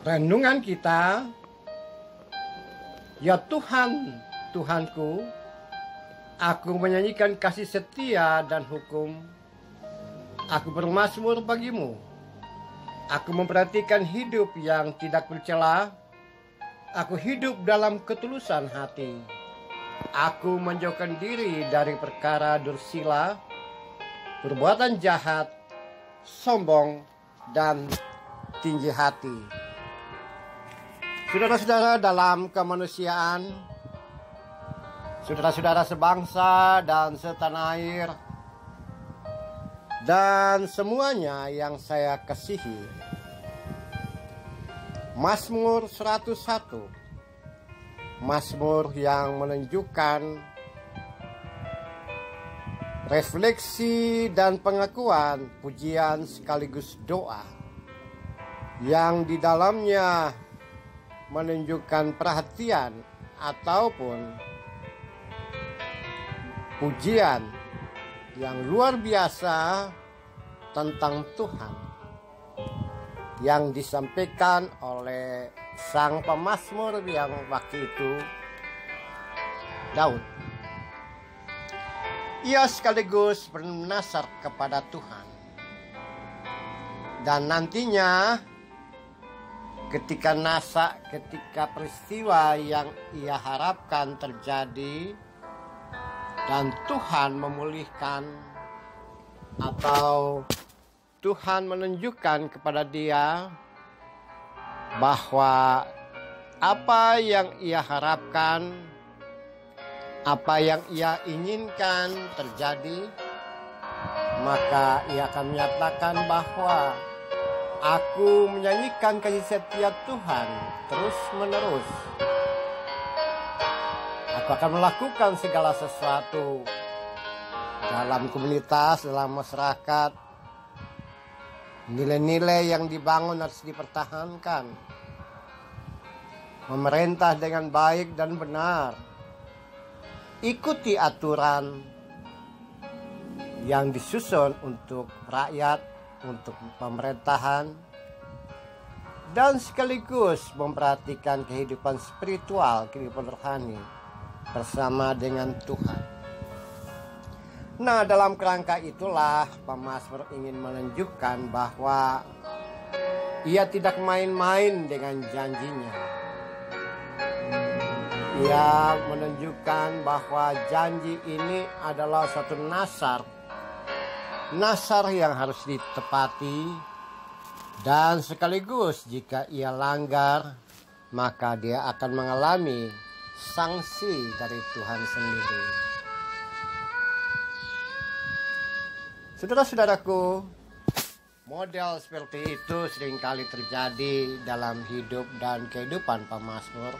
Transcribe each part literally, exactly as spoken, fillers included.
Renungan kita, ya Tuhan, Tuhanku, aku menyanyikan kasih setia dan hukum. Aku bermazmur bagimu. Aku memperhatikan hidup yang tidak bercela. Aku hidup dalam ketulusan hati. Aku menjauhkan diri dari perkara dursila, perbuatan jahat, sombong, dan tinggi hati. Saudara-saudara dalam kemanusiaan, saudara-saudara sebangsa dan setanah air, dan semuanya yang saya kasihi, Mazmur seratus satu, Mazmur yang menunjukkan refleksi dan pengakuan, pujian sekaligus doa, yang di dalamnya menunjukkan perhatian ataupun pujian yang luar biasa tentang Tuhan yang disampaikan oleh sang pemazmur yang waktu itu Daud. Ia sekaligus bernasar kepada Tuhan, dan nantinya ketika nasa, ketika peristiwa yang ia harapkan terjadi dan Tuhan memulihkan atau Tuhan menunjukkan kepada dia bahwa apa yang ia harapkan, apa yang ia inginkan terjadi, maka ia akan menyatakan bahwa aku menyanyikan kasih setia Tuhan terus menerus. Aku akan melakukan segala sesuatu dalam komunitas, dalam masyarakat. Nilai-nilai yang dibangun harus dipertahankan. Memerintah dengan baik dan benar. Ikuti aturan yang disusun untuk rakyat, untuk pemerintahan, dan sekaligus memperhatikan kehidupan spiritual, kehidupan rohani bersama dengan Tuhan. Nah, dalam kerangka itulah pemazmur ingin menunjukkan bahwa ia tidak main-main dengan janjinya. Ia menunjukkan bahwa janji ini adalah suatu nasar Nasar yang harus ditepati, dan sekaligus jika ia langgar, maka dia akan mengalami sanksi dari Tuhan sendiri. Saudara-saudaraku, model seperti itu seringkali terjadi dalam hidup dan kehidupan pemazmur.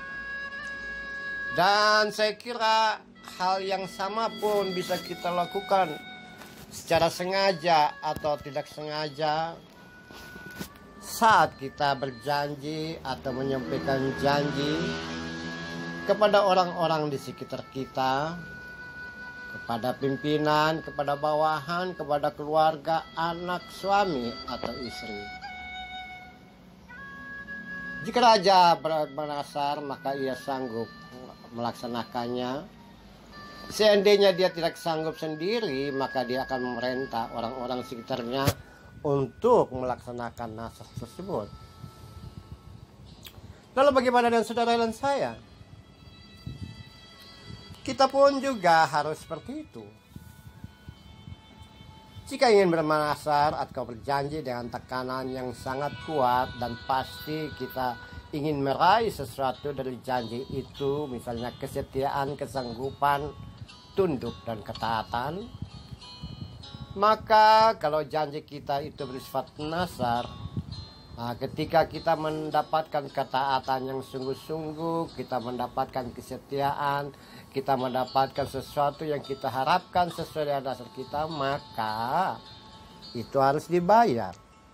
Dan saya kira hal yang sama pun bisa kita lakukan secara sengaja atau tidak sengaja saat kita berjanji atau menyampaikan janji kepada orang-orang di sekitar kita, kepada pimpinan, kepada bawahan, kepada keluarga, anak, suami, atau istri. Jika raja bernasar, maka ia sanggup melaksanakannya. Seandainya dia tidak sanggup sendiri, maka dia akan memerintah orang-orang sekitarnya untuk melaksanakan nasar tersebut. Lalu bagaimana dengan saudara dan saya? Kita pun juga harus seperti itu. Jika ingin bernasar atau berjanji dengan tekanan yang sangat kuat dan pasti kita ingin meraih sesuatu dari janji itu, misalnya kesetiaan, kesanggupan, tunduk dan ketaatan, maka kalau janji kita itu bersifat nasar, nah ketika kita mendapatkan ketaatan yang sungguh-sungguh, kita mendapatkan kesetiaan, kita mendapatkan sesuatu yang kita harapkan sesuai dengan dasar kita, maka itu harus dibayar.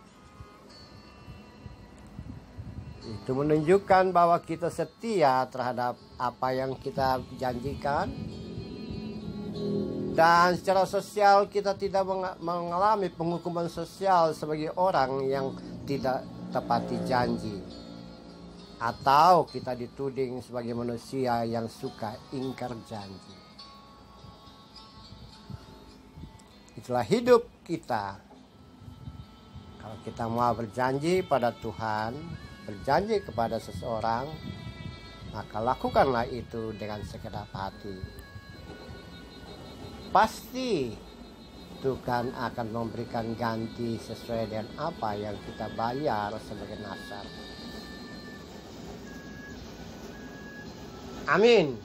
Itu menunjukkan bahwa kita setia terhadap apa yang kita janjikan. Dan secara sosial kita tidak mengalami penghukuman sosial sebagai orang yang tidak tepati janji, atau kita dituding sebagai manusia yang suka ingkar janji. Itulah hidup kita. Kalau kita mau berjanji pada Tuhan, berjanji kepada seseorang, maka lakukanlah itu dengan segenap hati. Pasti Tuhan akan memberikan ganti sesuai dengan apa yang kita bayar sebagai nasar. Amin.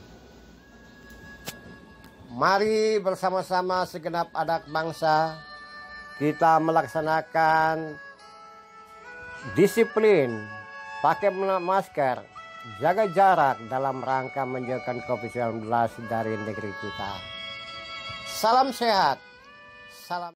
Mari bersama-sama segenap anak bangsa kita melaksanakan disiplin, pakai masker, jaga jarak dalam rangka menjauhkan covid sembilan belas dari negeri kita. Salam sehat. Salam